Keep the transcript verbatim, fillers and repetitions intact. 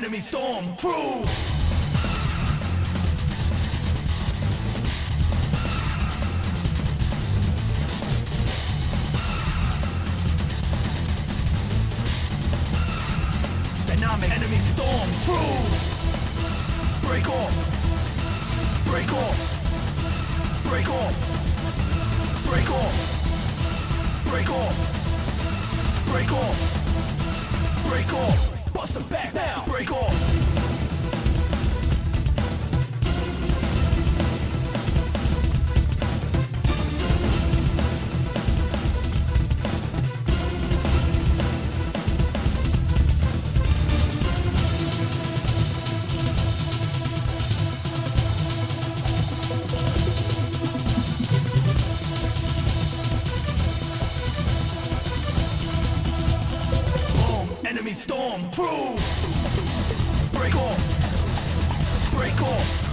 Enemy storm crew. Dynamic enemy storm crew. Break off. Break off. Break off. Break off. Break off. Break off. Break off. Bust them back now. Break off. Enemy storm crew. Break off. Break off.